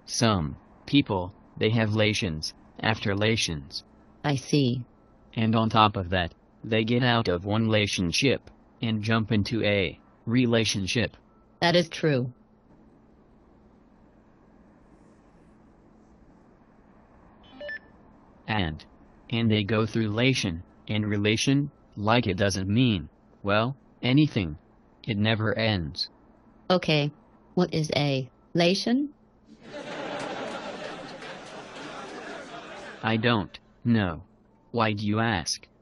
Some people, they have lations after lations. I see. And on top of that, they get out of one relationship and jump into a relationship. That is true. And they go through lation and relation like it doesn't mean, well, anything. It never ends. Okay. What is a lation? I don't know. Why do you ask?